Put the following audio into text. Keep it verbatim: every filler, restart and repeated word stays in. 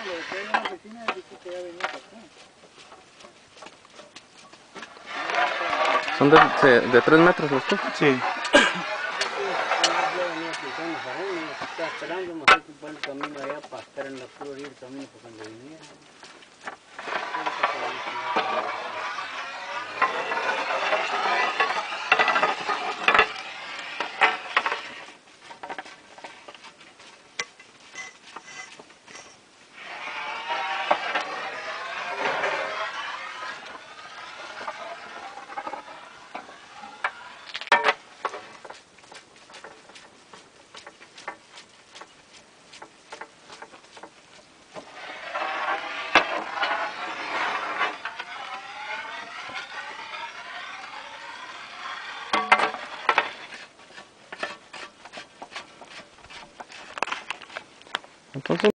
lo de que hay una oficina dice que ya venía para acá. ¿Son de, de, de tres metros los tubos? Sí. Estaba esperando, no sé si fue el camino allá para estar en la pura ir el camino por donde viniera. Entonces